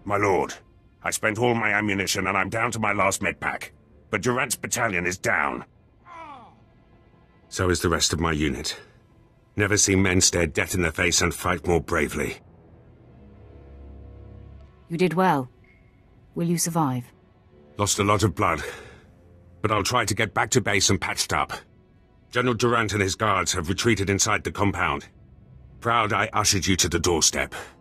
My lord, I spent all my ammunition and I'm down to my last medpack. But Durant's battalion is down. So is the rest of my unit. Never seen men stare death in the face and fight more bravely. You did well. Will you survive? Lost a lot of blood. But I'll try to get back to base and patched up. General Durant and his guards have retreated inside the compound. Proud I ushered you to the doorstep.